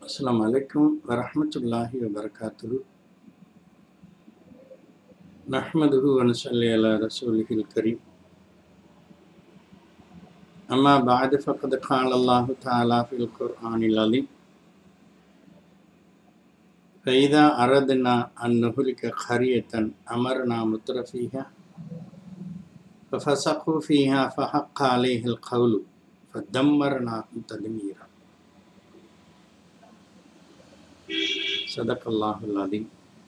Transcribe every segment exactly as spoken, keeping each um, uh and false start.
अस्सलामु अलैकुम वरहमतुल्लाहि वबरकातुहू। नहमदुहु व नसल्ली अला रसूलिहिल करीम। अम्मा बाद फ़क़द क़ाल अल्लाहु तआला फ़िल क़ुरआनिल अज़ीम फ़इज़ा अरदना अन नुहलिक क़रियतन अमरना मुत्रफ़ीहा फ़फ़सक़ू फ़ीहा फ़हक़्क़ अलैहिल क़ौलु फ़दम्मरनाहुम तदमीरा। ஸதகல்லாஹுல் அஸீம்.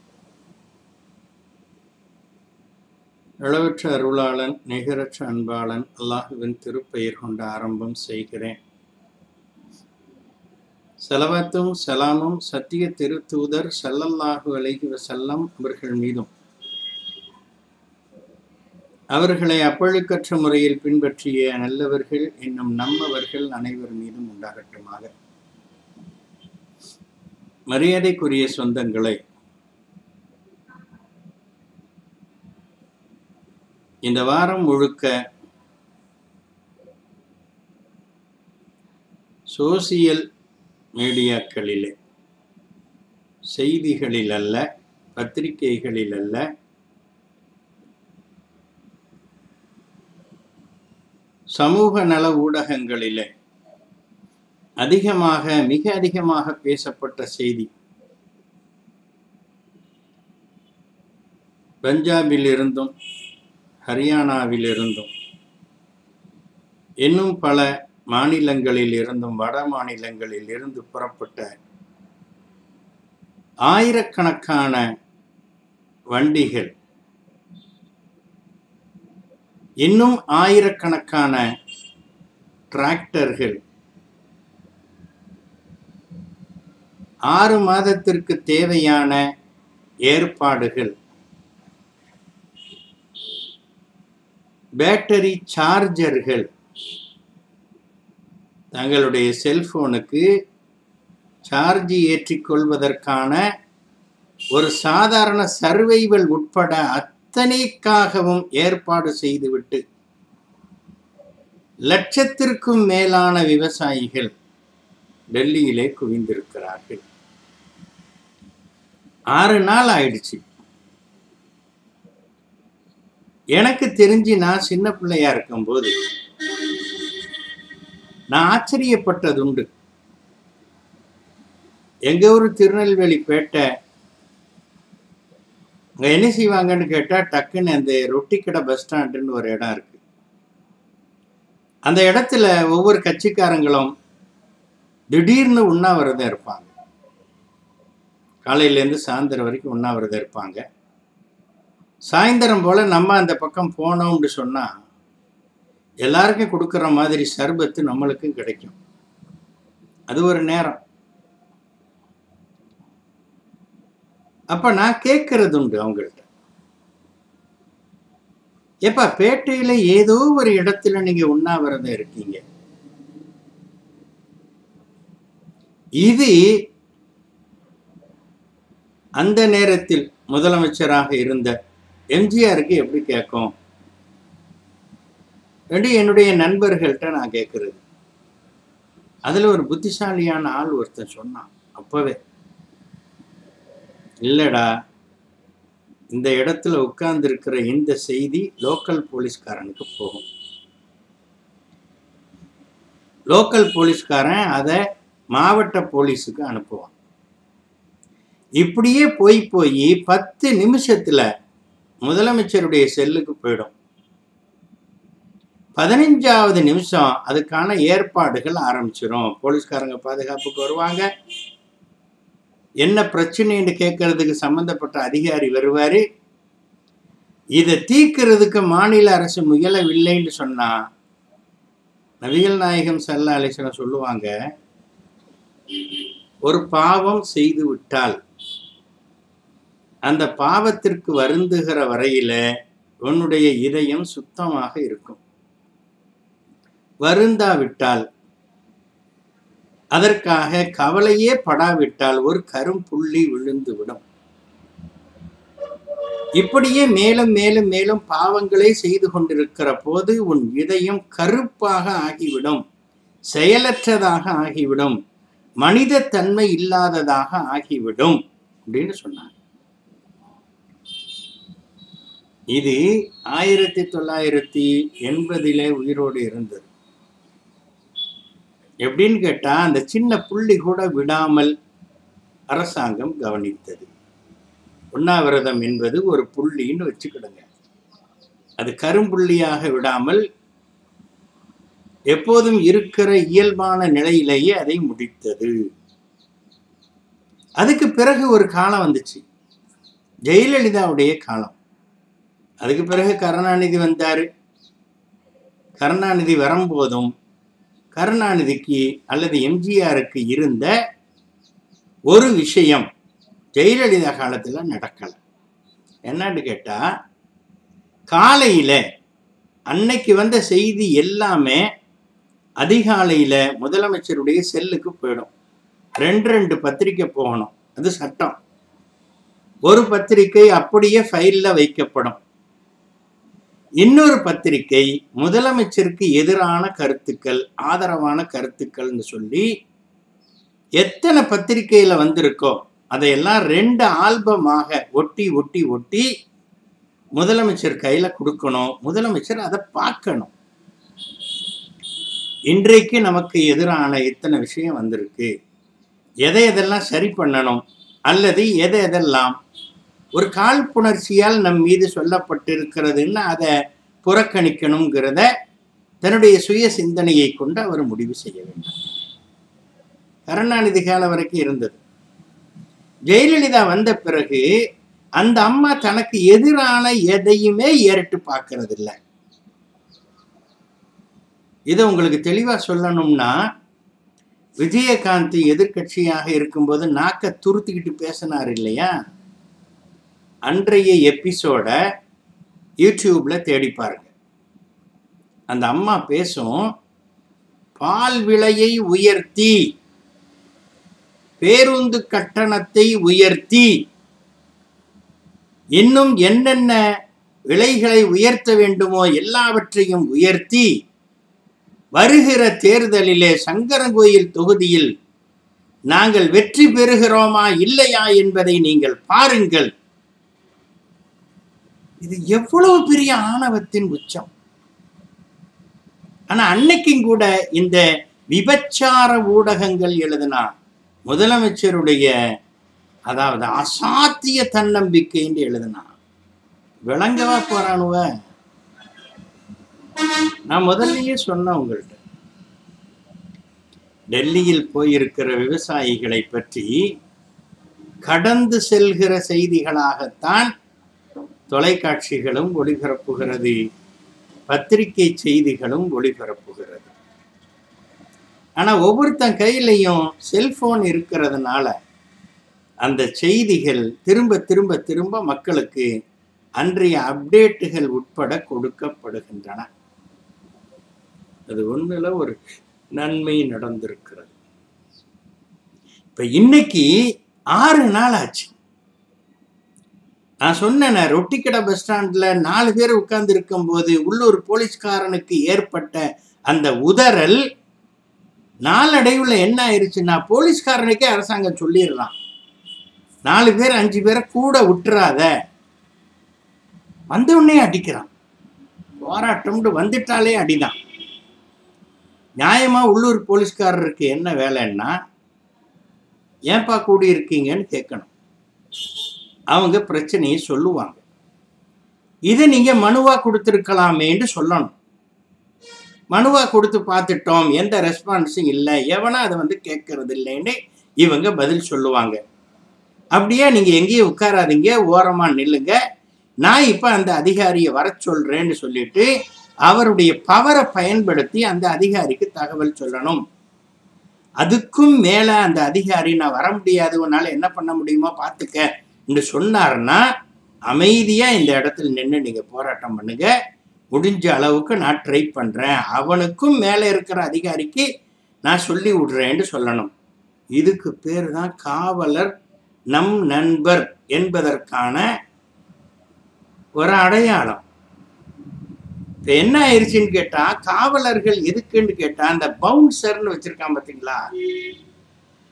அளவற்ற அருளாளன் நிகரற்ற அன்பாளன் அல்லாஹுவின் திருப்பெயர் கொண்டு ஆரம்பம் செய்கிறேன். ஸலவாத்தும் ஸலாமும் சத்திய திருத்தூதர் ஸல்லல்லாஹு அலைஹி வஸல்லம் அவர்கள் மீதும் அவர்களை அப்பழுக்கற்ற முறையில் பின்பற்றிய நல்லவர்கள் என்னும் நம்மவர்கள் அனைவர் மீதும் உண்டாகட்டுமாக. மரியாதைக்குரிய சொந்தங்களை, இந்த வாரம் முழுக்க சோசியல் மீடியாக்களிலே, செய்திகளில் அல்ல, பத்திரிகைகளில் அல்ல, சமூக நல ஊடகங்களிலே அதிகமாக மிக அதிகமாக பேசப்பட்ட செய்தி பஞ்சாபில் இருந்தும் ஹரியானாவில் இருந்தும் இன்னும் பல மாநிலங்களில் இருந்தும் வட மாநிலங்களில் இருந்து புறப்பட்ட ஆயிரக்கணக்கான வண்டிகள், இன்னும் ஆயிரக்கணக்கான டிராக்டர்கள் ஆறு மாதத்திற்கு தேவையான ஏற்பாடுகள், பேட்டரி சார்ஜர்கள், தங்களுடைய செல்போனுக்கு சார்ஜ் ஏற்றிக்கொள்வதற்கான ஒரு சாதாரண சர்வைவல் உட்பட அத்தனைக்காகவும் ஏற்பாடு செய்துவிட்டு லட்சத்திற்கும் மேலான விவசாயிகள் டெல்லியிலே குவிந்திருக்கிறார்கள். ஆறு நாள் ஆயிடுச்சு. எனக்கு தெரிஞ்சு நான் சின்ன பிள்ளையா இருக்கும்போது நான் ஆச்சரியப்பட்டதுண்டு. எங்க ஊர் திருநெல்வேலி பேட்டை, அங்க என்ன செய்வாங்கன்னு கேட்டா, டக்குன்னு அந்த ரொட்டி கடை பஸ் ஸ்டாண்டுன்னு ஒரு இடம் இருக்கு. அந்த இடத்துல ஒவ்வொரு கட்சிக்காரங்களும் திடீர்னு உண்ணாவிரதம் இருப்பாங்க. காலையிலேருந்து சாயந்தரம் வரைக்கும் உண்ணாவிரதம் இருப்பாங்க. சாயந்தரம் போல் நம்ம அந்த பக்கம் போனோம்னு சொன்னால் எல்லாருக்கும் கொடுக்குற மாதிரி சர்பத்து நம்மளுக்கும் கிடைக்கும். அது ஒரு நேரம். அப்போ நான் கேட்கறது உண்டு அவங்கள்ட்ட, எப்பா பேட்டையில் ஏதோ ஒரு இடத்துல நீங்கள் உண்ணாவிரதம் இருக்கீங்க, இது அந்த நேரத்தில் முதலமைச்சராக இருந்த எம்ஜிஆருக்கு எப்படி கேட்கும் என்று என்னுடைய நண்பர்கள்ட்ட நான் கேட்கறது. அதுல ஒரு புத்திசாலியான ஆள் ஒருத்தன் சொன்னான் அப்பவே, இல்லடா, இந்த இடத்துல உட்கார்ந்து இருக்கிற இந்த செய்தி லோக்கல் போலீஸ்காரனுக்கு போகும். லோக்கல் போலீஸ்காரன் அதை மாவட்ட போலீஸுக்கு அனுப்புவான். இப்படியே போய் போய் பத்து நிமிஷத்துல முதலமைச்சருடைய செல்லுக்கு போயிடும். பதினஞ்சாவது நிமிஷம் அதுக்கான ஏற்பாடுகள் ஆரம்பிச்சிடும். போலீஸ்காரங்க பாதுகாப்புக்கு வருவாங்க. என்ன பிரச்சனைன்னு கேட்கறதுக்கு சம்பந்தப்பட்ட அதிகாரி வருவாரு. இதை தீர்க்கிறதுக்கு மாநில அரசு முயலவில்லைன்னு சொன்னா நபிகள் நாயகம் ஸல்லல்லாஹு அலைஹி வஸல்லம் சொல்லுவாங்க, ஒரு பாவம் செய்து விட்டால் அந்த பாவத்திற்கு வருந்துகிற வரையில உன்னுடைய இதயம் சுத்தமாக இருக்கும். வருந்தாவிட்டால், அதற்காக கவலையே படாவிட்டால் ஒரு கரும் புள்ளி விழுந்து விடும். இப்படியே மேலும் மேலும் மேலும் பாவங்களை செய்து கொண்டிருக்கிற போது உன் இதயம் கருப்பாக ஆகிவிடும், செயலற்றதாக ஆகிவிடும். மனித தன்மை இல்லாததாக ஆகிவிடும் அப்படின்னு சொன்னாங்க. இது ஆயிரத்தி தொள்ளாயிரத்தி எண்பதிலே உயிரோடு இருந்தது. எப்படின்னு கேட்டா, அந்த சின்ன புள்ளி கூட விடாமல் அரசாங்கம் கவனித்தது. உண்ணாவிரதம் என்பது ஒரு புள்ளின்னு வச்சுக்கிடுங்க. அது கரும்புள்ளியாக விடாமல் எப்போதும் இருக்கிற இயல்பான நிலையிலேயே அதை முடித்தது. அதுக்கு பிறகு ஒரு காலம் வந்துச்சு, ஜெயலலிதாவுடைய காலம். அதுக்கு பிறகு கருணாநிதி வந்தாரு. கருணாநிதி வரும்போதும் கருணாநிதிக்கு அல்லது எம்ஜிஆருக்கு இருந்த ஒரு விஷயம் ஜெயலலிதா காலத்துல நடக்கல. என்னன்னு கேட்டா, காலையில அன்னைக்கு வந்த செய்தி எல்லாமே அதிகாலையில முதலமைச்சருடைய செல்லுக்கு போயிடும். ரெண்டு ரெண்டு பத்திரிக்கை போகணும், அது சட்டம். ஒரு பத்திரிக்கை அப்படியே ஃபைல்ல வைக்கப்படும். இன்னொரு பத்திரிக்கை முதலமைச்சருக்கு எதிரான கருத்துக்கள், ஆதரவான கருத்துக்கள்னு சொல்லி எத்தனை பத்திரிகையில வந்திருக்கோ அதையெல்லாம் ரெண்டு ஆல்பமாக ஒட்டி ஒட்டி ஒட்டி முதலமைச்சர் கையில கொடுக்கணும். முதலமைச்சர் அதை பார்க்கணும். இன்றைக்கு நமக்கு எதிரான இத்தனை விஷயம் வந்திருக்கு, எதை எதெல்லாம் சரி பண்ணணும் அல்லது எதை எதெல்லாம் ஒரு காழ்ப்புணர்ச்சியால் நம் மீது சொல்லப்பட்டிருக்கிறதுன்னு அதை புறக்கணிக்கணுங்கிறத தன்னுடைய சுய சிந்தனையை கொண்டு அவர் முடிவு செய்ய வேண்டும். கருணாநிதி காலம் வரைக்கும் இருந்தது. ஜெயலலிதா வந்த பிறகு அந்த அம்மா தனக்கு எதிரான எதையுமே ஏறிட்டு பார்க்கறது இல்லை. இதை உங்களுக்கு தெளிவா சொல்லணும்னா, விஜயகாந்த் எதிர்கட்சியாக இருக்கும்போது நாக்க துருத்திக்கிட்டு பேசினார் இல்லையா, அன்றைய எபிசோட யூடியூப்ல தேடி பாருங்க. அந்த அம்மா பேசும், பால் விலையை உயர்த்தி, பேருந்து கட்டணத்தை உயர்த்தி, இன்னும் என்னென்ன விலைகளை உயர்த்த வேண்டுமோ எல்லாவற்றையும் உயர்த்தி, வருகிற தேர்தலிலே சங்கரன்கோயில் தொகுதியில் நாங்கள் வெற்றி பெறுகிறோமா இல்லையா என்பதை நீங்கள் பாருங்கள். இது எவ்வளவு பெரிய ஆணவத்தின் உச்சம். ஆனா அன்னைக்கும் கூட இந்த விபச்சார ஊடகங்கள் எழுதினா முதலமைச்சருடைய, அதாவது அசாத்திய தன்னம்பிக்கைன்னு எழுதினா விளங்கவா போறானுவ. நான் முதல்லயே சொன்ன உங்கள்கிட்ட, டெல்லியில் போயிருக்கிற விவசாயிகளை பற்றி கடந்து செல்கிற செய்திகளாகத்தான் தொலைக்காட்சிகளும் ஒளிபரப்புகிறது, பத்திரிகை செய்திகளும் ஒளிபரப்புகிறது. ஆனா ஒவ்வொருத்தன் கையிலையும் செல்போன் இருக்கிறதுனால அந்த செய்திகள் திரும்ப திரும்ப திரும்ப மக்களுக்கு அன்றைய அப்டேட்டுகள் உட்பட கொடுக்கப்படுகின்றன. அது ஒண்ணுல ஒரு நன்மை நடந்திருக்கிறது. இப்ப இன்னைக்கு ஆறு நாள் ஆச்சு. நான் சொன்னேன், ரொட்டிக்கடை பஸ் ஸ்டாண்ட்ல நாலு பேர் உட்கார்ந்து இருக்கும் போது உள்ளூர் போலீஸ்காரனுக்கு ஏற்பட்ட அந்த உதறல் நாளடைவுல என்ன ஆயிடுச்சுன்னா, போலீஸ்காரனுக்கே அரசாங்கம் சொல்லிடலாம், நாலு பேர் அஞ்சு பேரை கூட விட்டுறாத, வந்த உடனே அடிக்கிறான். போராட்டம்னு வந்துட்டாலே அடிதான். நியாயமா உள்ளூர் போலீஸ்காரருக்கு என்ன வேலைன்னா, ஏன்பா கூடி இருக்கீங்கன்னு கேட்கணும். அவங்க பிரச்சனையை சொல்லுவாங்க. இதை நீங்க மனுவா கொடுத்துருக்கலாமேன்னு சொல்லணும். மனுவா கொடுத்து பார்த்துட்டோம், எந்த ரெஸ்பான்ஸும் இல்லை, எவனா அதை வந்து கேட்கறது இல்லைன்னு இவங்க பதில் சொல்லுவாங்க. அப்படியே நீங்க எங்கேயும் உட்காராதீங்க, ஓரமா நில்லுங்க, நான் இப்ப அந்த அதிகாரியை வர சொல்றேன்னு சொல்லிட்டு அவருடைய பவரை பயன்படுத்தி அந்த அதிகாரிக்கு தகவல் சொல்லணும். அதுக்கும் மேல அந்த அதிகாரி நான் வர முடியாது, உன்னால என்ன பண்ண முடியுமோ பார்த்துக்க என்று சொன்னார்னா அமைதியா இந்த இடத்துல நின்று நீங்க போராட்டம் பண்ணுங்க, முடிஞ்ச அளவுக்கு நான் ட்ரை பண்றேன், அவனுக்கும் மேல இருக்கிற அதிகாரிக்கு நான் சொல்லி விடுறேன்னு சொல்லணும். இதுக்கு பேர் தான் காவலர் நம் நண்பர் என்பதற்கான ஒரு அடையாளம். இப்ப என்ன ஆயிடுச்சுன்னு கேட்டா, காவலர்கள் எதுக்குன்னு கேட்டா, அந்த பவுன்சர்னு வச்சிருக்கான் பாத்தீங்களா,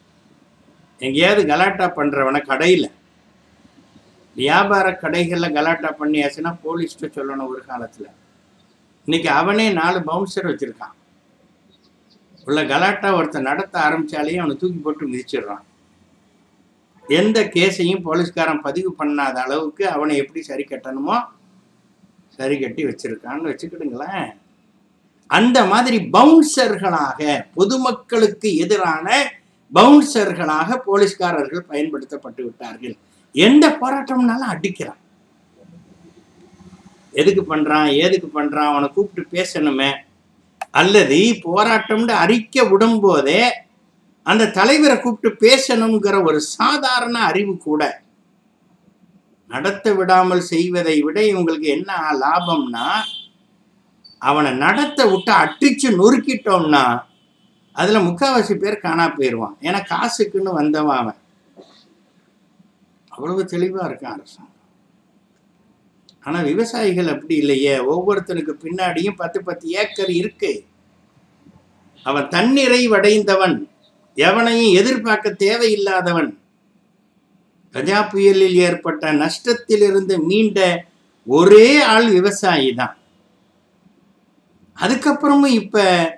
எங்கேயாவது கலாட்டா பண்றவன கடையில் வியாபார கடைகளில் கலாட்டா பண்ணியாச்சுன்னா போலீஸ்கிட்ட சொல்லணும். ஒரு காலத்தில் இன்னைக்கு அவனே நாலு பவுன்சர் வச்சிருக்கான். உள்ள கலாட்டா ஒருத்தர் நடத்த ஆரம்பிச்சாலேயே அவனை தூக்கி போட்டு மிதிச்சிடுறான். எந்த கேஸையும் போலீஸ்காரன் பதிவு பண்ணாத அளவுக்கு அவனை எப்படி சரி கட்டணுமோ சரி கட்டி வச்சிருக்கான்னு வச்சுக்கிடுங்களேன். அந்த மாதிரி பவுன்சர்களாக, பொதுமக்களுக்கு எதிரான பவுன்சர்களாக போலீஸ்காரர்கள் பயன்படுத்தப்பட்டு விட்டார்கள். எந்த போராட்டம்னாலும் அடிக்கிறான். எதுக்கு பண்றான், ஏதுக்கு பண்றான், அவனை கூப்பிட்டு பேசணுமே. அல்லது போராட்டம்னு அறிக்கை விடும் போதே அந்த தலைவரை கூப்பிட்டு பேசணுங்கிற ஒரு சாதாரண அறிவு கூட நடத்த விடாமல் செய்வதை விட இவங்களுக்கு என்ன லாபம்னா, அவனை நடத்த விட்டு அட்டிச்சு நொறுக்கிட்டோம்னா அதுல முக்காவாசி பேர் காணா போயிடுவான். ஏன்னா காசுக்குன்னு வந்தவன் அவன். அவ்வளவு தெளிவா இருக்கான் அரசாங்கம். ஆனா விவசாயிகள் அப்படி இல்லையே. ஒவ்வொருத்தனுக்கு பின்னாடியும் பத்து பத்து ஏக்கர் இருக்கு. அவன் தன்னிறை வடைந்தவன், எவனையும் எதிர்பார்க்க தேவையில்லாதவன். கஜா புயலில் ஏற்பட்ட நஷ்டத்திலிருந்து மீண்ட ஒரே ஆள் விவசாயி தான். அதுக்கப்புறமும் இப்ப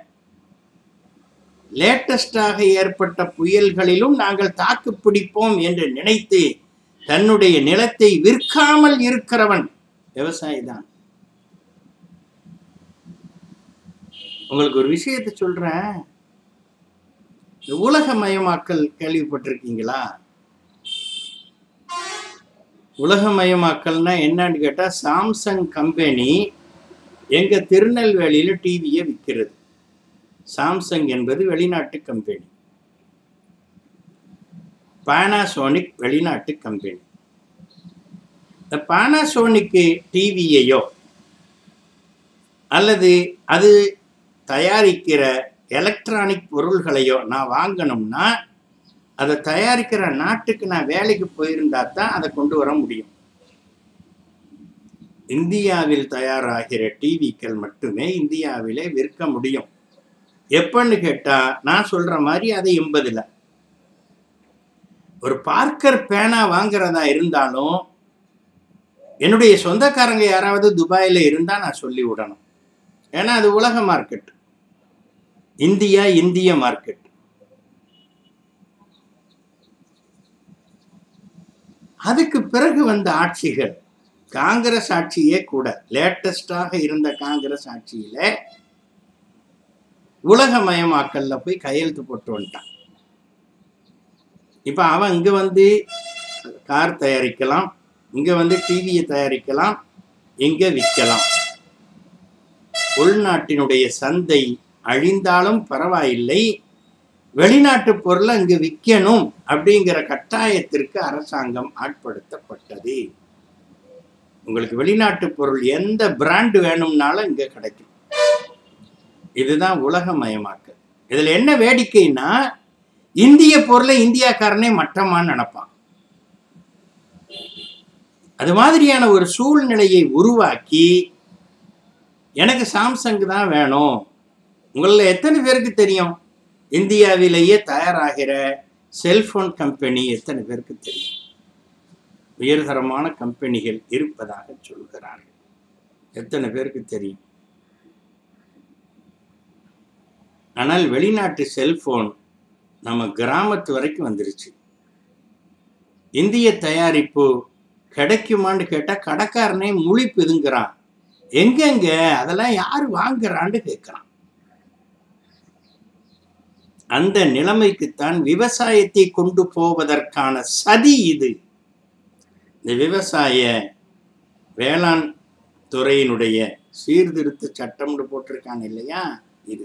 லேட்டஸ்டாக ஏற்பட்ட புயல்களிலும் நாங்கள் தாக்கு பிடிப்போம் என்று நினைத்து தன்னுடைய நிலத்தை விற்காமல் இருக்கிறவன் விவசாயி தான். உங்களுக்கு ஒரு விஷயத்தை சொல்றேன். உலகமயமாக்கல் கேள்விப்பட்டிருக்கீங்களா? உலகமயமாக்கல்னா என்னன்னு கேட்டா, சாம்சங் கம்பெனி எங்க திருநெல்வேலியில டிவியை விற்கிறது. சாம்சங் என்பது வெளிநாட்டு கம்பெனி, பானாசோனிக் வெளிநாட்டு கம்பெனி. இந்த பானாசோனிக்கு டிவியையோ அல்லது அது தயாரிக்கிற எலக்ட்ரானிக் பொருள்களையோ நான் வாங்கணும்னா அதை தயாரிக்கிற நாட்டுக்கு நான் வேலைக்கு போயிருந்தா தான் அதை கொண்டு வர முடியும். இந்தியாவில் தயாராகிற டிவிக்கள் மட்டுமே இந்தியாவிலே விற்க முடியும். எப்பன்னு கேட்டா, நான் சொல்ற மாதிரி அது எண்பதுல ஒரு பார்க்கர் பேனா வாங்குறதா இருந்தாலும் என்னுடைய சொந்தக்காரங்க யாராவது துபாயில இருந்தா நான் சொல்லி விடணும். ஏன்னா அது உலக மார்க்கெட், இந்தியா இந்திய மார்க்கெட். அதுக்கு பிறகு வந்த ஆட்சிகள், காங்கிரஸ் ஆட்சியே கூட, லேட்டஸ்டாக இருந்த காங்கிரஸ் ஆட்சியில உலகமயமாக்கல்ல போய் கையெழுத்து போட்டு வந்துட்டான். இப்ப அவன் இங்க வந்து கார் தயாரிக்கலாம், இங்க வந்து டிவியை தயாரிக்கலாம், இங்க விற்கலாம். உள்நாட்டினுடைய சந்தை அழிந்தாலும் பரவாயில்லை, வெளிநாட்டு பொருளை இங்கு விற்கணும் அப்படிங்கிற கட்டாயத்திற்கு அரசாங்கம் ஆட்படுத்தப்பட்டது. உங்களுக்கு வெளிநாட்டு பொருள் எந்த பிராண்ட் வேணும்னாலும் இங்க கிடைக்கும். இதுதான் உலகமயமாக்கல். இதுல என்ன வேடிக்கைன்னா, இந்திய பொருளை இந்தியாக்காரனே மட்டமான்னு நினைப்பான். அது மாதிரியான ஒரு சூழ்நிலையை உருவாக்கி எனக்கு சாம்சங் தான் வேணும். உங்கள எத்தனை பேருக்கு தெரியும் இந்தியாவிலேயே தயாராகிற செல்போன் கம்பெனி எத்தனை பேருக்கு தெரியும்? உயர்தரமான கம்பெனிகள் இருப்பதாக சொல்கிறார்கள். எத்தனை பேருக்கு தெரியும்? ஆனால் வெளிநாட்டு செல்போன் நம்ம கிராமத்து வரைக்கும் வந்துருச்சு. இந்திய தயாரிப்பு கிடைக்குமான்னு கேட்டா கடைக்காரனே மொழி பிதுங்குறான். எங்கெங்க அதெல்லாம் யாரு வாங்குறான்னு கேட்கிறான். அந்த நிலைமைக்குத்தான் விவசாயத்தை கொண்டு போவதற்கான சதி இது. இந்த விவசாய வேளாண் துறையினுடைய சீர்திருத்த சட்டம்னு போட்டிருக்காங்க இல்லையா, இது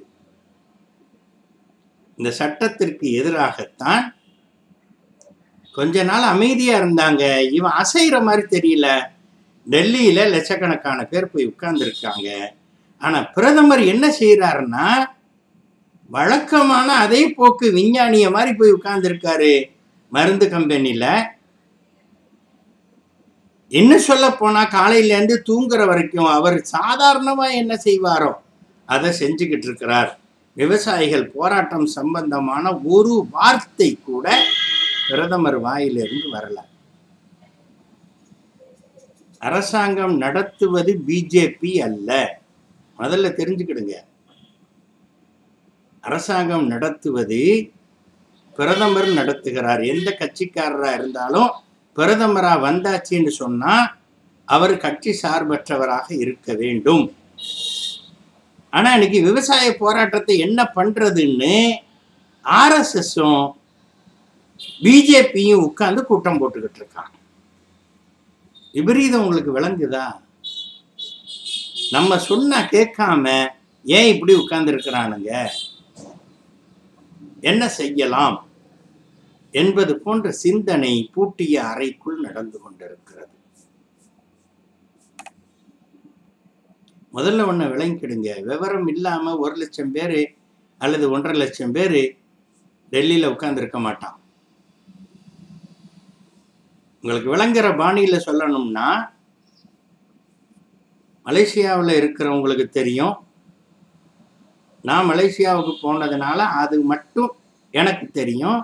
இந்த சட்டத்திற்கு எதிராகத்தான் கொஞ்ச நாள் அமைதியா இருந்தாங்க. இவன் அசைகிற மாதிரி தெரியல. டெல்லியில லட்சக்கணக்கான பேர் போய் உட்கார்ந்துருக்காங்க. ஆனா பிரதமர் என்ன செய்யறாருன்னா, வழக்கமான அதே போக்கு விஞ்ஞானிய மாதிரி போய் உட்கார்ந்துருக்காரு மருந்து கம்பெனில. என்ன சொல்ல போனா, காலையில இருந்து தூங்குற வரைக்கும் அவர் சாதாரணமா என்ன செய்வாரோ அதை செஞ்சுக்கிட்டு இருக்கிறார். விவசாயிகள் போராட்டம் சம்பந்தமான ஒரு வார்த்தை கூட பிரதமர் வாயிலிருந்து வரல. அரசாங்கம் நடத்துவது பிஜேபி அல்ல. முதல்ல தெரிஞ்சுக்கிடுங்க. அரசாங்கம் நடத்துவது பிரதமர் நடத்துகிறார். எந்த கட்சிக்காரரா இருந்தாலும் பிரதமரா வந்தாச்சுன்னு சொன்னா அவர் கட்சி சார்பற்றவராக இருக்க வேண்டும். ஆனா இன்னைக்கு விவசாய போராட்டத்தை என்ன பண்றதுன்னு ஆர்எஸ்எஸும் பிஜேபியும் உட்கார்ந்து கூட்டம் போட்டுக்கிட்டு இருக்காங்க. விபரீதம் உங்களுக்கு விளங்குதா? நம்ம சொன்னா கேட்காம ஏன் இப்படி உட்கார்ந்து இருக்கிறானுங்க, என்ன செய்யலாம் என்பது போன்ற சிந்தனை பூட்டிய அறைக்குள் நடந்து கொண்டிருக்கிறது. முதல்ல ஒண்ணு விளங்கிடுங்க. விவரம் இல்லாம ஒரு லட்சம் பேரு அல்லது ஒன்றரை லட்சம் பேரு டெல்லியில உட்கார்ந்து இருக்க மாட்டான். உங்களுக்கு விளங்குற பாணியில சொல்லணும்னா, மலேசியாவில் இருக்கிறவங்களுக்கு தெரியும். நான் மலேசியாவுக்கு போனதுனால அது மட்டும் எனக்கு தெரியும்.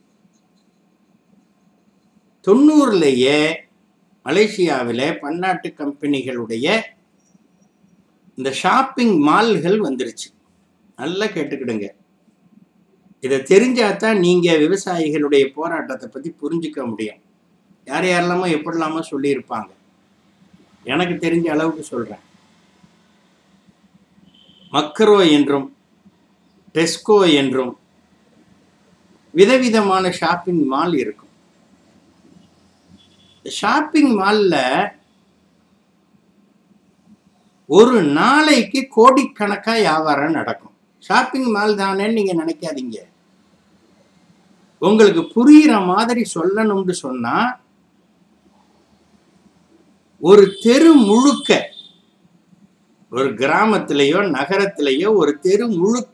தொண்ணூறுலேயே மலேசியாவில் பன்னாட்டு கம்பெனிகளுடைய இந்த ஷாப்பிங் மால்கள் வந்துருச்சு. நல்லா கேட்டுக்கிடுங்க. இதை தெரிஞ்சாதான் நீங்க விவசாயிகளுடைய போராட்டத்தை பத்தி புரிஞ்சுக்க முடியும். யார் யாரெல்லாமோ எப்படிலாமோ சொல்லியிருப்பாங்க. எனக்கு தெரிஞ்ச அளவுக்கு சொல்றேன். மக்ரோ என்றும் டெஸ்கோ என்றும் விதவிதமான ஷாப்பிங் மால் இருக்கும். ஷாப்பிங் மால்ல ஒரு நாளைக்கு கோடிக்கணக்கா வியாபாரம் நடக்கும். ஷாப்பிங் மால் தானேன்னு நீங்க நினைக்காதீங்க. உங்களுக்கு புரியுற மாதிரி சொல்லணும்னு சொன்னா, ஒரு தெரு முழுக்க, ஒரு கிராமத்திலேயோ நகரத்திலேயோ ஒரு தெரு முழுக்க,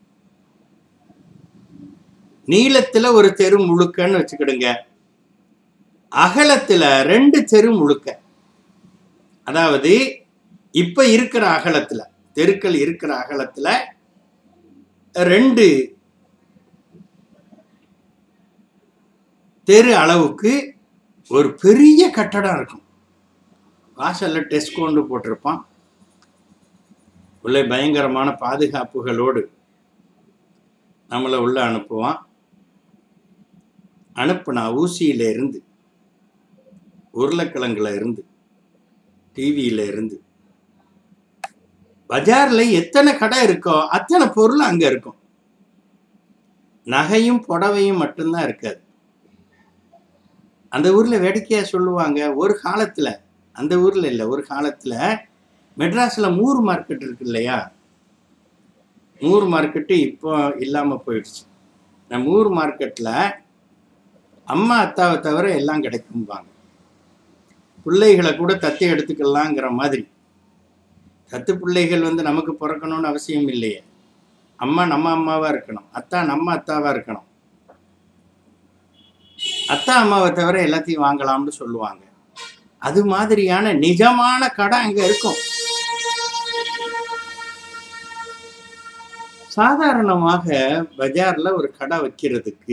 நீளத்துல ஒரு தெரு முழுக்கன்னு வச்சுக்கிடுங்க, அகலத்துல ரெண்டு தெரு முழுக்க, அதாவது இப்ப இருக்கிற அகலத்துல, தெருக்கள் இருக்கிற அகலத்துல ரெண்டு தெரு அளவுக்கு ஒரு பெரிய கட்டடம் இருக்கும். வாசல்ல டெஸ்கோண்டு போட்டிருப்பான். உள்ள பயங்கரமான பாதுகாப்புகளோடு நம்மளை உள்ள அனுப்புவான். அனுப்புனா ஊசியில இருந்து, உருளைக்கிழங்குல இருந்து, டிவியில இருந்து, பஜார்ல எத்தனை கடை இருக்கோ அத்தனை பொருள் அங்க இருக்கும். நகையும் புடவையும் மட்டும்தான் இருக்காது. அந்த ஊர்ல வேடிக்கையா சொல்லுவாங்க, ஒரு காலத்துல, அந்த ஊர்ல இல்லை, ஒரு காலத்துல மெட்ராஸ்ல மூர் மார்க்கெட் இருக்கு இல்லையா, மூர் மார்க்கெட்டு இப்போ இல்லாம போயிடுச்சு. இந்த மூர் மார்க்கெட்ல அம்மா அத்தாவை தவிர எல்லாம் கிடைக்கும்பாங்க. பிள்ளைகளை கூட தத்தை எடுத்துக்கலாங்கிற மாதிரி. தத்து பிள்ளைகள் வந்து நமக்கு பிறக்கணும்னு அவசியம் இல்லையே. அம்மா நம்ம அம்மாவா இருக்கணும், அத்தா நம்ம அத்தாவா இருக்கணும். அத்தா அம்மாவை தவிர எல்லாத்தையும் வாங்கலாம்னு சொல்லுவாங்க. அது மாதிரியான நிஜமான கடை அங்க இருக்கும். சாதாரணமாக பஜார்ல ஒரு கடை வைக்கிறதுக்கு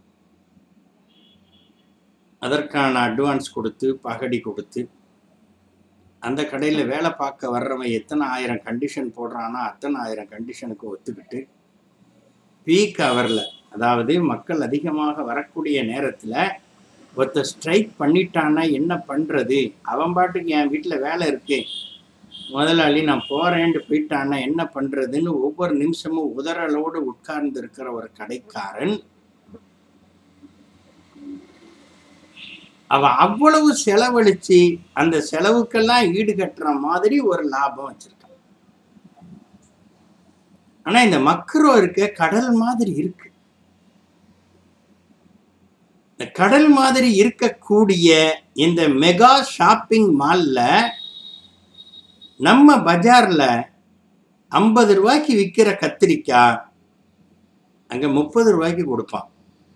அதற்கான அட்வான்ஸ் கொடுத்து, பகடி கொடுத்து, அந்த கடையில வேலை பார்க்க வர்றவன் எத்தனை ஆயிரம் கண்டிஷன் போடுறானா அத்தனை ஆயிரம் கண்டிஷனுக்கு ஒத்துக்கிட்டு, பீக் ஹவர்ல, அதாவது மக்கள் அதிகமாக வரக்கூடிய நேரத்துல ஒருத்த ஸ்ட்ரைக் பண்ணிட்டான்னா என்ன பண்றது, அவன் பாட்டுக்கு என் வீட்டுல வேலை இருக்கு முதலாளி நான் போறேன்ட்டு போயிட்டான்னா என்ன பண்றதுன்னு ஒவ்வொரு நிமிஷமும் உதறலோடு உட்கார்ந்து இருக்கிற ஒரு கடைக்காரன், அவன் அவ்வளவு செலவழிச்சு அந்த செலவுக்கெல்லாம் ஈடுகட்டுற மாதிரி ஒரு லாபம் வச்சிருக்கான். ஆனா இந்த மக்ரோ இருக்க கடல் மாதிரி இருக்கு. இந்த கடல் மாதிரி இருக்கக்கூடிய இந்த மெகா ஷாப்பிங் மால்ல நம்ம பஜார்ல ஐம்பது ரூபாய்க்கு விற்கிற கத்திரிக்காய் அங்க முப்பது ரூபாய்க்கு கொடுப்பான்.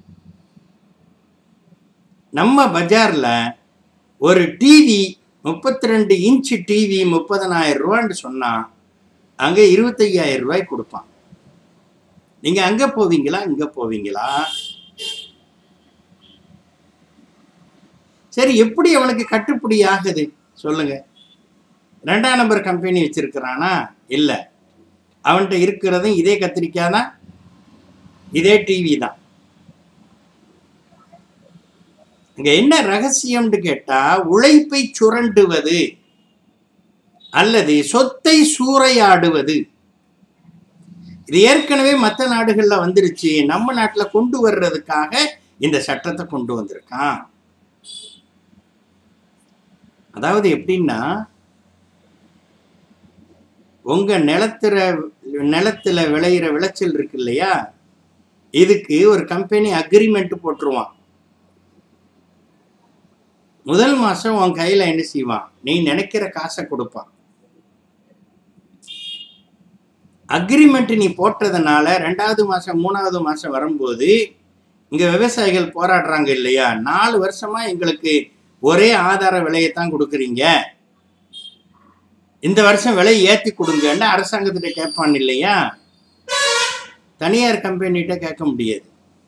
நம்ம பஜார்ல ஒரு டிவி முப்பத்தி ரெண்டு இன்ச்சு டிவி முப்பதனாயிரம் ரூபான்னு சொன்னா அங்க இருபத்தி ஐயாயிரம் ரூபாய்க்கு கொடுப்பான். நீங்க அங்க போவீங்களா இங்க போவீங்களா? சரி, எப்படி அவனுக்கு கட்டுப்படி ஆகுது சொல்லுங்க? ரெண்டாம் நம்பர் கம்பெனி வச்சிருக்கிறானா? இல்ல. அவன்கிட்ட இருக்கிறதும் இதே கத்திரிக்காய் தான், இதே டிவி தான். இங்க என்ன ரகசியம்னு கேட்டா, உழைப்பை சுரண்டுவது அல்லது சொத்தை சூறையாடுவது. இது ஏற்கனவே மற்ற நாடுகள்ல வந்துருச்சு. நம்ம நாட்டுல கொண்டு வர்றதுக்காக இந்த சட்டத்தை கொண்டு வந்திருக்கான். அதாவது எப்படின்னா, உங்க நிலத்துல நிலத்துல விளையிற விளைச்சல் இருக்கு இல்லையா, இதுக்கு ஒரு கம்பெனி அக்ரிமெண்ட் போட்டுருவான். முதல் மாசம் உன் கையில என்ன செய்வான்? நீ நினைக்கிற காசை கொடுப்பான். அக்ரிமெண்ட் நீ போட்டதுனால ரெண்டாவது மாசம் மூணாவது மாசம் வரும்போது இங்க விவசாயிகள் போராடுறாங்க இல்லையா, நாலு வருஷமா எங்களுக்கு ஒரே ஆதார விலையைத்தான் கொடுக்குறீங்க, இந்த வருஷம் விலை ஏற்றி கொடுங்கன்னு அரசாங்கத்திட்ட கேட்பான் இல்லையா. தனியார் கம்பெனிகிட்ட கேட்க முடியாது.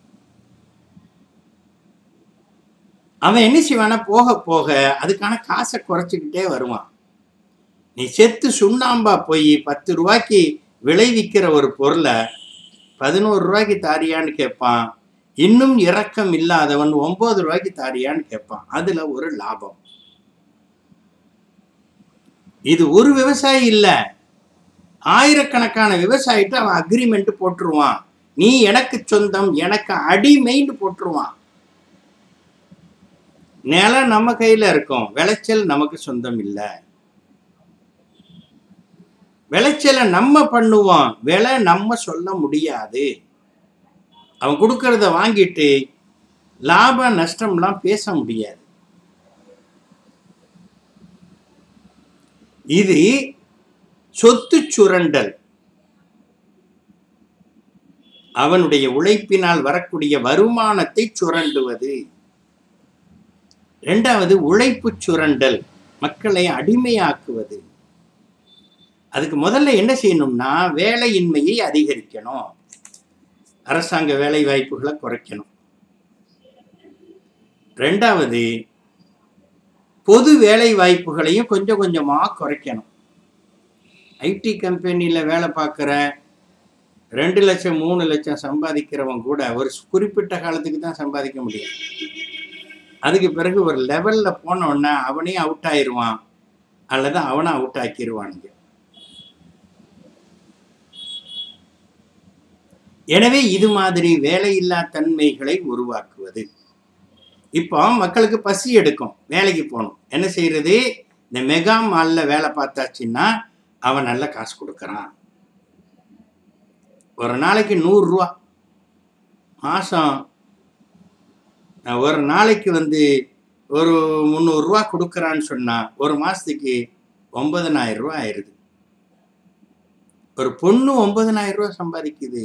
அவன் என்ன செய்வானா, போக போக அதுக்கான காசை குறைச்சிக்கிட்டே வருவான். நீ செத்து சுண்ணாம்பா போய் பத்து ரூபாய்க்கு விளைவிக்கிற ஒரு பொருளை பதினோரு ரூபாய்க்கு தாரியான்னு கேட்பான். இன்னும் இரக்கம் இல்லாதவன் ஒன்பது ரூபாய்க்கு தாரியான்னு கேட்பான். அதுல ஒரு லாபம். இது ஒரு விவசாயி இல்ல, ஆயிரக்கணக்கான விவசாயிட்டு அவன் அக்ரிமெண்ட் போட்டுருவான். நீ எனக்கு சொந்தம், எனக்கு அடிமைன்னு போட்டுருவான். நிலம் நம்ம கையில இருக்கும், விளைச்சல் நமக்கு சொந்தம் இல்லை. விளைச்சலை நம்ம பண்ணுவோம், விலை நம்ம சொல்ல முடியாது. அவன் கொடுக்கறத வாங்கிட்டு லாப நஷ்டம்லாம் பேச முடியாது. இது சொத்து சுரண்டல். அவனுடைய உழைப்பினால் வரக்கூடிய வருமானத்தை சுரண்டுவது. இரண்டாவது உழைப்பு சுரண்டல், மக்களை அடிமையாக்குவது. அதுக்கு முதல்ல என்ன செய்யணும்னா, வேலையின்மையை அதிகரிக்கணும், அரசாங்க வேலை வாய்ப்புகளை குறைக்கணும். ரெண்டாவது பொது வேலை வாய்ப்புகளையும் கொஞ்சம் கொஞ்சமா குறைக்கணும். ஐடி கம்பெனியில வேலை பார்க்குற ரெண்டு லட்சம் மூணு லட்சம் சம்பாதிக்கிறவன் கூட ஒரு குறிப்பிட்ட காலத்துக்கு தான் சம்பாதிக்க முடியும். அதுக்கு பிறகு ஒரு லெவல்ல போனோன்னா அவனே அவுட் ஆயிடுவான் அல்லது அவனை அவுட் ஆக்கிடுவானுங்க. எனவே இது மாதிரி வேலையில்லா தன்மைகளை உருவாக்குவது. இப்போ மக்களுக்கு பசி எடுக்கும், வேலைக்கு போகணும், என்ன செய்யறது? இந்த மெகா மால்ல வேலை பார்த்தாச்சுன்னா அவன் நல்ல காசு கொடுக்குறான். ஒரு நாளைக்கு நூறு ரூபா, மாசம் ஒரு நாளைக்கு வந்து ஒரு முந்நூறு ரூபா கொடுக்குறான்னு சொன்னா ஒரு மாசத்துக்கு ஒன்பதனாயிரம் ரூபா ஆயிடுது. ஒரு பொண்ணு ஒன்பதனாயிரம் ரூபா சம்பாதிக்குது.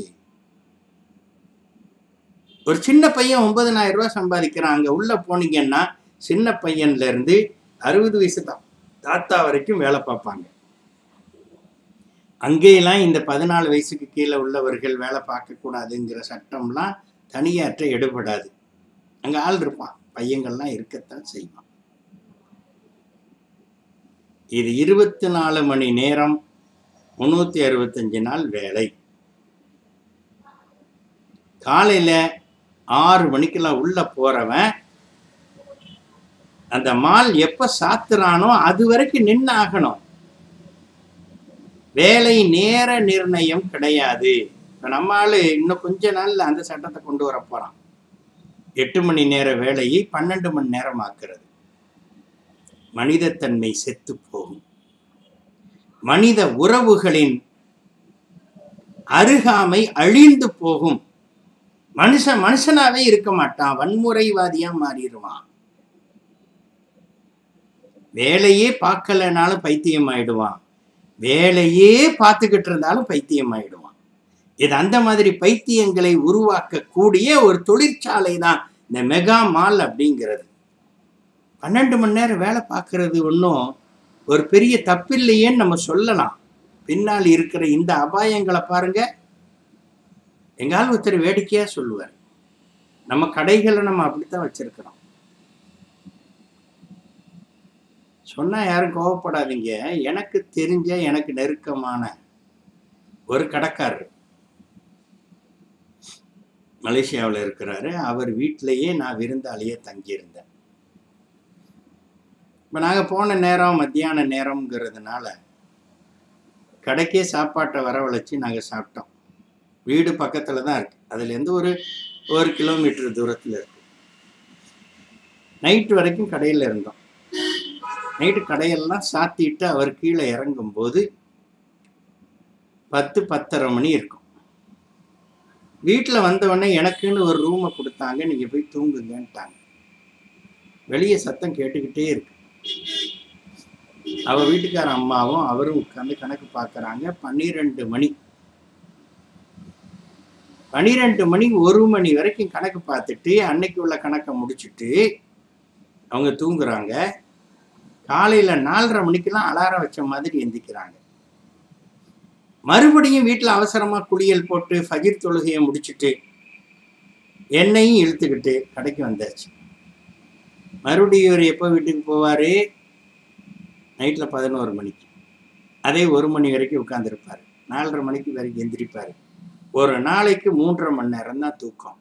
ஒரு சின்ன பையன் ஒன்பதனாயிரம் ரூபா சம்பாதிக்கிறான். அங்க உள்ள போனீங்கன்னா சின்ன பையன்ல இருந்து அறுபது வயசு தான் தாத்தா வரைக்கும் வேலை பார்ப்பாங்க. அங்கேயெல்லாம் இந்த பதினாலு வயசுக்கு கீழே உள்ளவர்கள் வேலை பார்க்க கூடாதுங்கிற சட்டம்லாம் தனியாற்ற எடுபடாது. அங்க ஆள் இருப்பான், பையங்கள்லாம் இருக்கத்தான் செய்வான். இது இருபத்தி நாலு மணி நேரம் முன்னூத்தி அறுபத்தஞ்சு நாள் வேலை. காலையில ஆறு மணிக்கெல்லாம் உள்ள போறவன் அந்த மால் எப்ப சாத்துறானோ அது வரைக்கும் நின்று ஆகணும். வேலை நேர நிர்ணயம் கிடையாது. இப்ப நம்ம ஆளு இன்னும் கொஞ்ச நாள்ல அந்த சட்டத்தை கொண்டு வர போறான். எட்டு மணி நேர வேலையை பன்னெண்டு மணி நேரம் ஆக்குறது. மனிதத்தன்மை செத்து போகும். மனித உறவுகளின் அருகாமை அழிந்து போகும். மனுஷன் மனுஷனாவே இருக்க மாட்டான், வன்முறைவாதியா மாறிடுவான். வேலையே பார்க்கலனாலும் பைத்தியம் ஆயிடுவான், வேலையே பார்த்துக்கிட்டு இருந்தாலும் பைத்தியம் ஆயிடுவான். இது அந்த மாதிரி பைத்தியங்களை உருவாக்கக்கூடிய ஒரு தொழிற்சாலை தான் இந்த மெகா மால் அப்படிங்கிறது. பன்னெண்டு மணி நேரம் வேலை பார்க்கறது ஒன்றும் ஒரு பெரிய தப்பில்லையேன்னு நம்ம சொல்லலாம். பின்னால் இருக்கிற இந்த அபாயங்களை பாருங்க. எங்கால் ஒருத்தர் வேடிக்கையா சொல்லுவார், நம்ம கடைகளை நம்ம அப்படித்தான் வச்சிருக்கிறோம். சொன்னா யாரும் கோவப்படாதீங்க. எனக்கு தெரிஞ்ச எனக்கு நெருக்கமான ஒரு கடைக்காரர் மலேசியாவில் இருக்கிறாரு. அவர் வீட்டிலேயே நான் விருந்தாளியே தங்கியிருந்தேன். இப்போ நாங்கள் போன நேரம் மத்தியான நேரம்ங்கிறதுனால கடைக்கே சாப்பாட்டை வரவழைச்சி நாங்கள் சாப்பிட்டோம். வீடு பக்கத்தில் தான் இருக்குது. அதுலேருந்து ஒரு ஒரு கிலோமீட்டர் தூரத்தில் இருக்கு. நைட்டு வரைக்கும் கடையில் இருந்தோம். நைட்டு கடையெல்லாம் சாத்திட்டு அவர் கீழே இறங்கும்போது பத்து பத்தரை மணி இருக்கும். வீட்டில் வந்தவொடனே எனக்குன்னு ஒரு ரூமை கொடுத்தாங்க. நீங்கள் போய் தூங்குங்கன்ட்டாங்க. வெளியே சத்தம் கேட்டுக்கிட்டே இருக்கு. அவ வீட்டுக்கார அம்மாவும் அவரும் உட்காந்து கணக்கு பார்க்குறாங்க. பன்னிரெண்டு மணி பன்னிரெண்டு மணி ஒரு மணி வரைக்கும் கணக்கு பார்த்துட்டு அன்னைக்கு உள்ள கணக்கை முடிச்சுட்டு அவங்க தூங்குறாங்க. காலையில் நாலரை மணிக்கெல்லாம் அலாரம் வச்ச மாதிரி எந்திக்கிறாங்க. மறுபடியும் வீட்டில் அவசரமாக குளியல் போட்டு ஃபஜிர் தொழுகையை முடிச்சுட்டு என்னையும் இழுத்துக்கிட்டு கடைக்கு வந்தாச்சு. மறுபடியும் இவர் எப்போ வீட்டுக்கு போவார்? நைட்டில் பதினோரு மணிக்கு. அதே ஒரு மணி வரைக்கும் உட்காந்துருப்பார். நாலரை மணிக்கு வரைக்கும் எந்திரிப்பார். ஒரு நாளைக்கு மூன்றரை மணி நேரம் தான் தூக்கம்.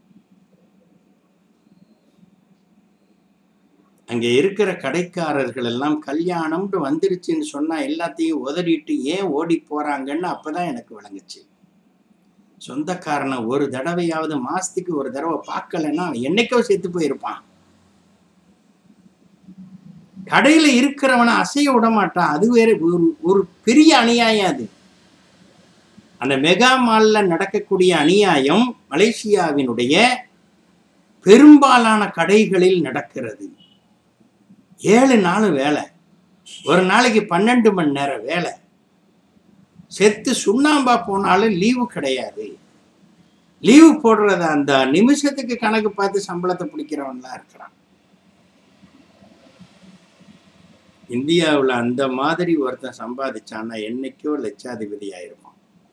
அங்கே இருக்கிற கடைக்காரர்கள் எல்லாம் கல்யாணம்னு வந்துருச்சுன்னு சொன்னால் எல்லாத்தையும் உதறிட்டு ஏன் ஓடி போகிறாங்கன்னு அப்போ தான் எனக்கு விளங்குச்சு. சொந்தக்காரனை ஒரு தடவையாவது மாதத்துக்கு ஒரு தடவை பார்க்கலன்னா என்னைக்கோ செத்து போயிருப்பான். கடையில் இருக்கிறவனை அசைய விட மாட்டான். அது வேற ஒரு ஒரு பெரிய அநியாயம். அது அந்த மெகா மாலில் நடக்கக்கூடிய அநியாயம் மலேசியாவினுடைய பெரும்பாலான கடைகளில் நடக்கிறது. ஏழு நாள் வேலை, ஒரு நாளைக்கு பன்னெண்டு மணி நேரம் வேலை. செத்து சுண்ணாம்பா போனாலும் லீவு கிடையாது. லீவு போடுறத அந்த நிமிஷத்துக்கு கணக்கு பார்த்து சம்பளத்தை பிடிக்கிறவன்லாம் இருக்கிறான். இந்தியாவில் அந்த மாதிரி ஒருத்தன் சம்பாதிச்சான்னா என்னைக்கோ லட்சாதிபதி ஆயிருப்பான்.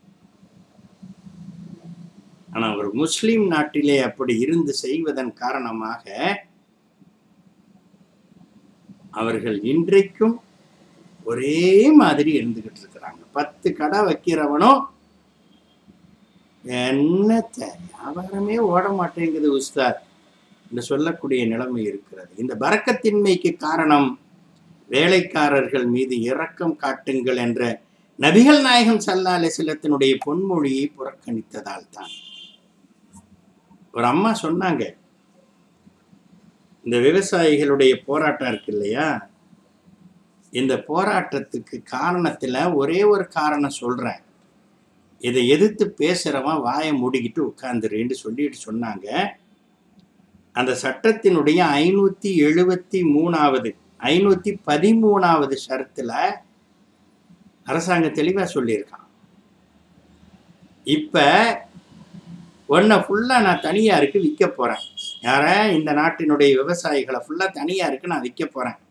ஆனால் ஒரு முஸ்லிம் நாட்டிலே அப்படி இருந்து செய்வதன் காரணமாக அவர்கள் இன்றைக்கும் ஒரே மாதிரி இருந்துகிட்டு இருக்கிறாங்க. பத்து கடை வைக்கிறவனும் என்னத்த வியாபாரமே ஓட மாட்டேங்குது உஸ்தாத் என்று சொல்லக்கூடிய நிலைமை இருக்கிறது. இந்த பரக்கத்தின்மைக்கு காரணம் வேலைக்காரர்கள் மீது இரக்கம் காட்டுங்கள் என்ற நபிகள் நாயகம் ஸல்லல்லாஹு அலைஹி வஸல்லத்தினுடைய பொன்மொழியை புறக்கணித்ததால் தான். ஒரு அம்மா சொன்னாங்க, இந்த விவசாயிகளுடைய போராட்டம் இருக்கு இல்லையா, இந்த போராட்டத்துக்கு காரணத்தில் ஒரே ஒரு காரணம் சொல்கிறேன், இதை எதிர்த்து பேசுகிறவன் வாயை மூடிக்கிட்டு உட்காந்துருன்னு சொல்லிட்டு சொன்னாங்க. அந்த சட்டத்தினுடைய ஐநூற்றி எழுபத்தி மூணாவது ஐநூற்றி பதிமூணாவது ஷரத்தில் அரசாங்கம் தெளிவாக சொல்லியிருக்கான். இப்போ ஒன்றை ஃபுல்லாக நான் தனியாருக்கு விற்க போகிறேன். யார இந்த நாட்டினுடைய விவசாயிகளை ஃபுல்லாக தனியாருக்கு நான் விற்க போகிறேன்.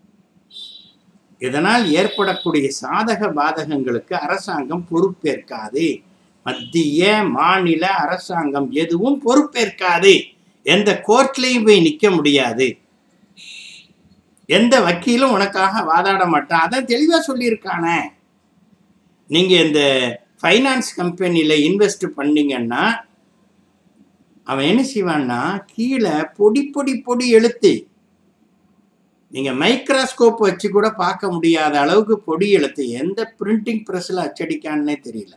இதனால் ஏற்படக்கூடிய சாதக பாதகங்களுக்கு அரசாங்கம் பொறுப்பேற்காது. மத்திய மாநில அரசாங்கம் எதுவும் பொறுப்பேற்காது. எந்த கோர்ட்லையும் போய் நிற்க முடியாது. எந்த வக்கீலும் உனக்காக வாதாட மாட்டான். அதான் தெளிவாக சொல்லியிருக்கானே. நீங்கள் இந்த ஃபைனான்ஸ் கம்பெனியில் இன்வெஸ்ட் பண்ணீங்கன்னா அவன் என்ன செய்வான்னா கீழே பொடி பொடி பொடி எழுத்து, நீங்கள் மைக்ரோஸ்கோப் வச்சு கூட பார்க்க முடியாத அளவுக்கு பொடி எழுத்து, எந்த பிரிண்டிங் ப்ரெஸ்ஸில் அச்சடிக்கான்னே தெரியல,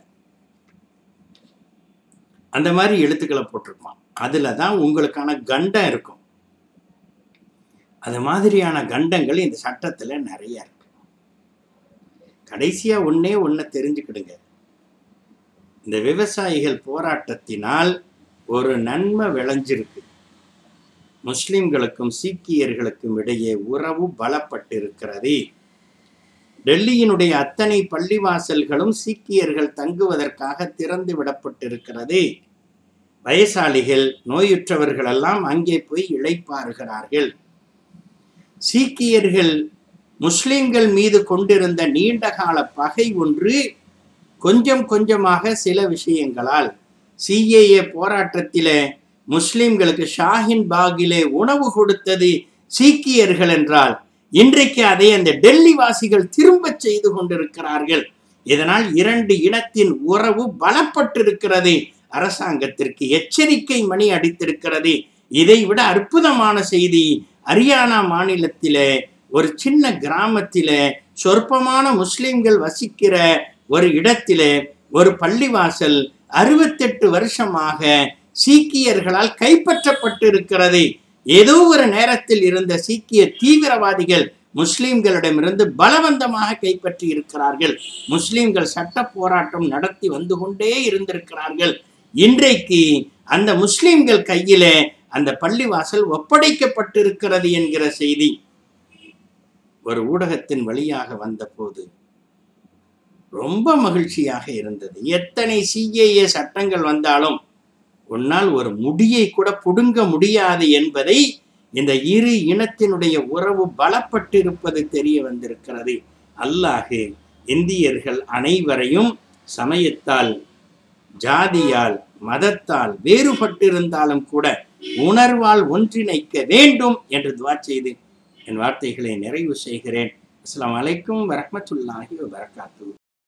அந்த மாதிரி எழுத்துக்களை போட்டிருப்பான். அதில் தான் உங்களுக்கான கண்டம் இருக்கும். அது மாதிரியான கண்டங்கள் இந்த சட்டத்தில் நிறைய இருக்கு. கடைசியாக ஒன்றே ஒன்றை தெரிஞ்சுக்கிடுங்க, இந்த விவசாயிகள் போராட்டத்தினால் ஒரு நன்மை விளைஞ்சிருக்கு. முஸ்லிம்களுக்கும் சீக்கியர்களுக்கும் இடையே உறவு பலப்பட்டிருக்கிறது. டெல்லியினுடைய அத்தனை பள்ளிவாசல்களும் சீக்கியர்கள் தங்குவதற்காக திறந்து விடப்பட்டிருக்கிறது. வயசாளிகள் நோயுற்றவர்கள் எல்லாம் அங்கே போய் இளைப்பாறுகிறார்கள். சீக்கியர்கள் முஸ்லிம்கள் மீது கொண்டிருந்த நீண்டகால பகை ஒன்று கொஞ்சம் கொஞ்சமாக சில விஷயங்களால் சிஏஏ போராட்டத்திலே முஸ்லிம்களுக்கு ஷாஹின் பாகிலே உணவு கொடுத்தது சீக்கியர்கள் என்றால் இன்றைக்கு அதை அந்த டெல்லி வாசிகள் திரும்ப செய்து கொண்டிருக்கிறார்கள். இதனால் இரண்டு இனத்தின் உறவு பலப்பட்டிருக்கிறது. அரசாங்கத்திற்கு எச்சரிக்கை மணி அடித்திருக்கிறது. இதை விட அற்புதமான செய்தி, ஹரியானா மாநிலத்திலே ஒரு சின்ன கிராமத்திலே சொற்பமான முஸ்லிம்கள் வசிக்கிற ஒரு இடத்திலே ஒரு பள்ளிவாசல் அறுபத்தெட்டு வருஷமாக சீக்கியர்களால் கைப்பற்றப்பட்டிருக்கிறது. ஏதோ ஒரு நேரத்தில் இருந்த சீக்கிய தீவிரவாதிகள் முஸ்லிம்களிடமிருந்து பலவந்தமாக கைப்பற்றி இருக்கிறார்கள். முஸ்லிம்கள் சட்ட போராட்டம் நடத்தி வந்து கொண்டே இருந்திருக்கிறார்கள். இன்றைக்கு அந்த முஸ்லிம்கள் கையிலே அந்த பள்ளிவாசல் ஒப்படைக்கப்பட்டிருக்கிறது என்கிற செய்தி ஒரு ஊடகத்தின் வழியாக வந்த போது ரொம்ப மகிழ்ச்சியாக இருந்தது. எத்தனை சிஏஏ சட்டங்கள் வந்தாலும் உன்னால் ஒரு முடியை கூட புடுங்க முடியாது என்பதை இந்த இரு இனத்தினுடைய உறவு பலப்பட்டிருப்பது தெரிய வந்திருக்கிறது. அல்லாஹ் இந்தியர்கள் அனைவரையும் சமயத்தால், ஜாதியால், மதத்தால் வேறுபட்டிருந்தாலும் கூட உணர்வால் ஒன்றிணைக்க வேண்டும் என்று துஆ செய்து என் வார்த்தைகளை நிறைவு செய்கிறேன். அஸ்ஸலாமு அலைக்கும் வரஹ்மத்துல்லாஹி வபரகாத்துஹு.